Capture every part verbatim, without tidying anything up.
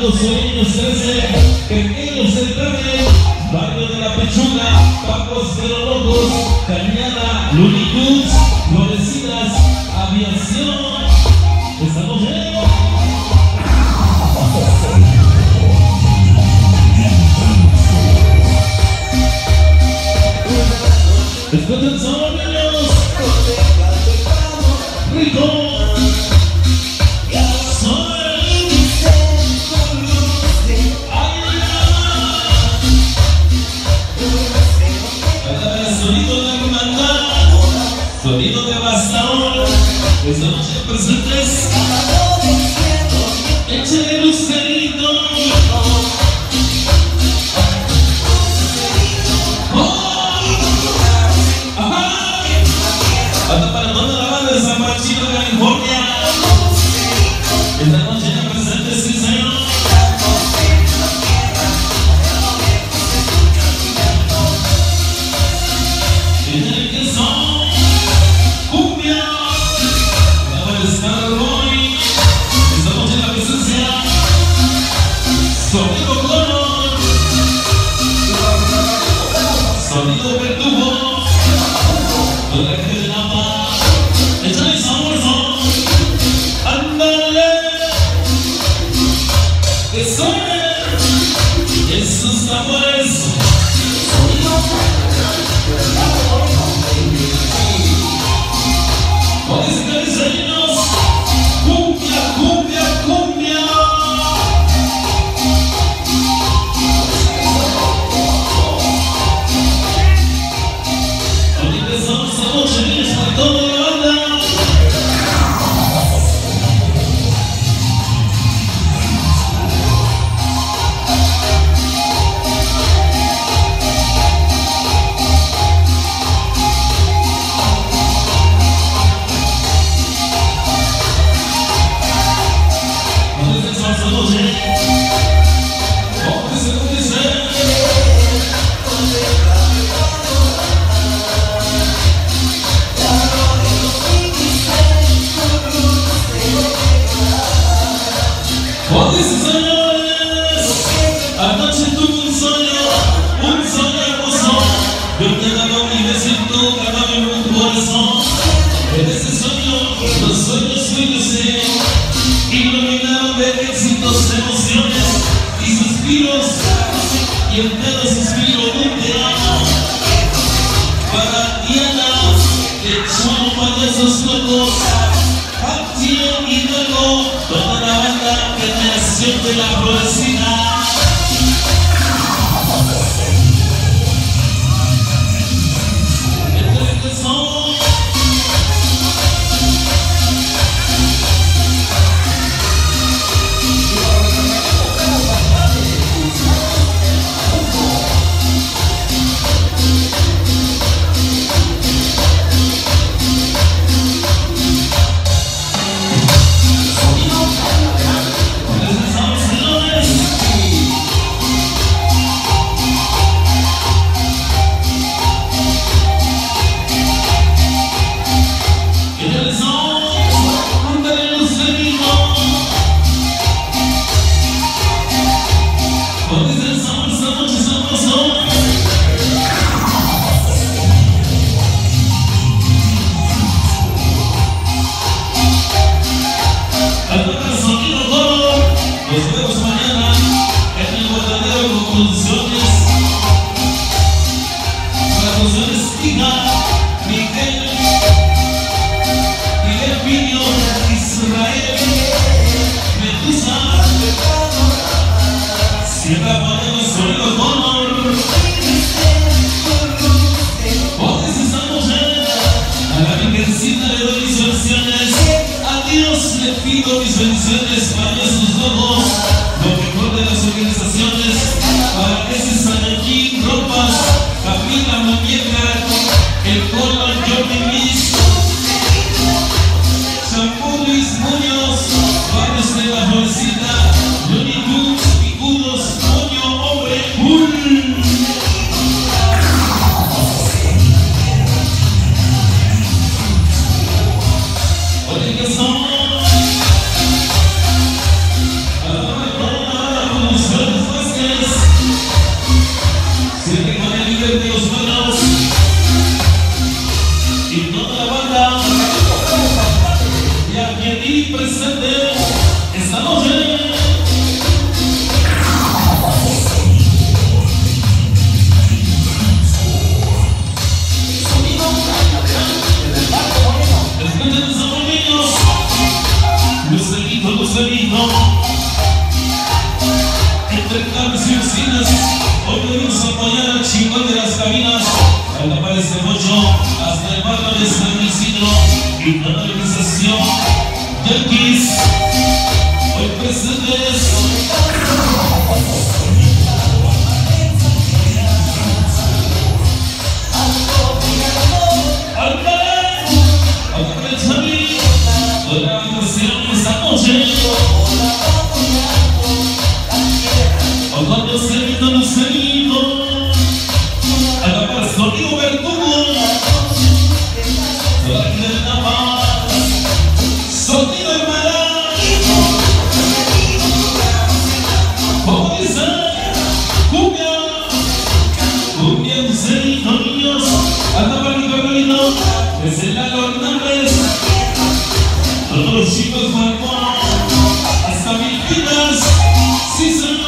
Los Sueños trece, Pequeños del Carmen, Barrio de la Pechuga, Pacos de los Locos, Cañada, Looney Tunes, Florecitas, Aviación. Estamos bien. Escuchen son niños, rico. Sonido devastador, esta noche presentes. Échale lucerito. Oh, ajá. Hasta para toda la banda de San Francisco, California. Esta noche presentes, sí señor. Échale que son. Estamos en la presencia. Sonido color. Sonido verdugo. Con la gente de la paz. Échale sabor. Ándale. Que suene esos tambores. Con ese diseños. Cumbia, cumbia, cumbia. Ahorita estamos esta noche, vienes para toda la banda. Anoche tuve un sueño, un sueño hermoso. Yo te daba mi besito, ganaba mi corazón. En ese sueño, los sueños felices iluminaron de éxitos, emociones y suspiros. Y en cada suspiro un te amo. Para Diana, de Chuano Payasos Locos, acción y luego toda la banda Generación de la Florecida. Nos vemos mañana en el Guardadero con Producciones. Para Producciones Hija, Miguel, Miguel Piño, Israel, Medusa, Sierra Moreno, Sonido Color. Hoy estamos ya, a la Virgencita le doy mis bendiciones. A Dios le pido mis bendiciones para sus logos, lo mejor de las organizaciones, para que se Sanallín, ropas, Camila Muñeca, el Colo, Johnny Miss, Champú Luis Muñoz, Barrios de la Florecita, Looney Tunes, Picudos, Moño, Hombre, Bull. Oye, que son. esta noche. Lucerito, Lucerito, entre cables y vecinas, hoy venimos a apoyar al chingón de las cabinas, al tapar este pollo hasta el barrio de San Isidro y toda la organización Yankees, hoy presentes. Cuando se grita Lucerito, agarra el sonido verdugo, la de paz, sonido hermana, como dice, cumbia, cumbia Lucerito, niños, anda para mi cabrito, es el Lalo Hernández, todos los chicos Juan, hasta mil vidas, sí señor.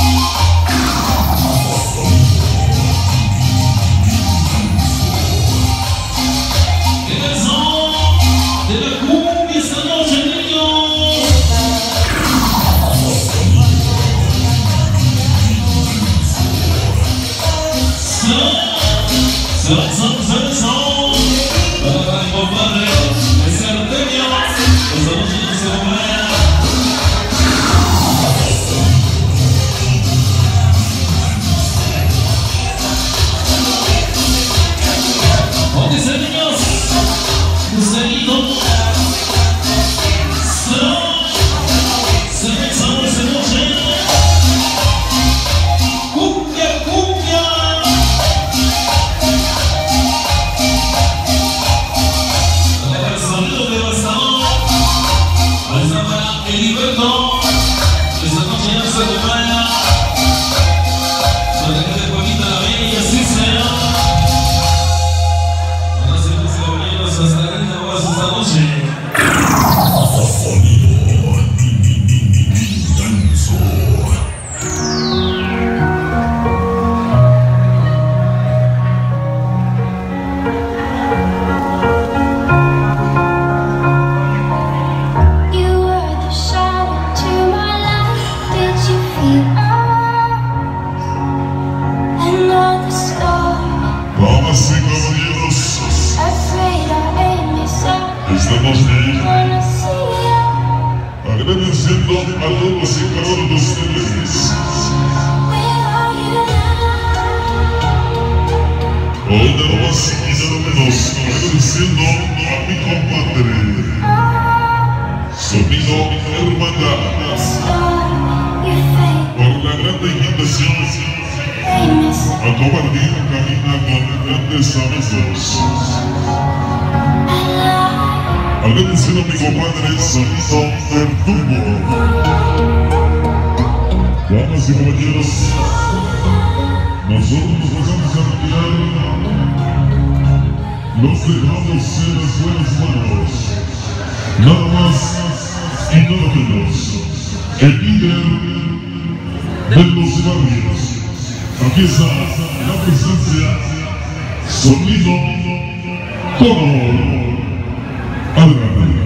Son, son, son, son, para mi compadre, ese Artemio, los amigos se acompañan. ¿Dónde están niños? Lucerito, son, se me sabor, se noche, cumbia, cumbia. Heriberto, esta noche ya se acompaña para que de Juanita la Bella, sí señor. Ahora se nos caballeros hasta la linda voz esta noche. Damas y caballeros, estamos agradeciendo a todos y cada uno de ustedes. Hoy de lo más y de lo menos, agradeciendo a mi compadre, Sonido Hermandad, por la gran invitación a compartir cabina con grandes amigos. Agradeciendo a mi compadre Sonido Verdugo. Damas y caballeros, nosotros nos vamos a retirar. Los dejamos en las buenas manos. Nada más y nada menos. El líder de los barrios. Aquí está la presencia, sonido, color, adelante.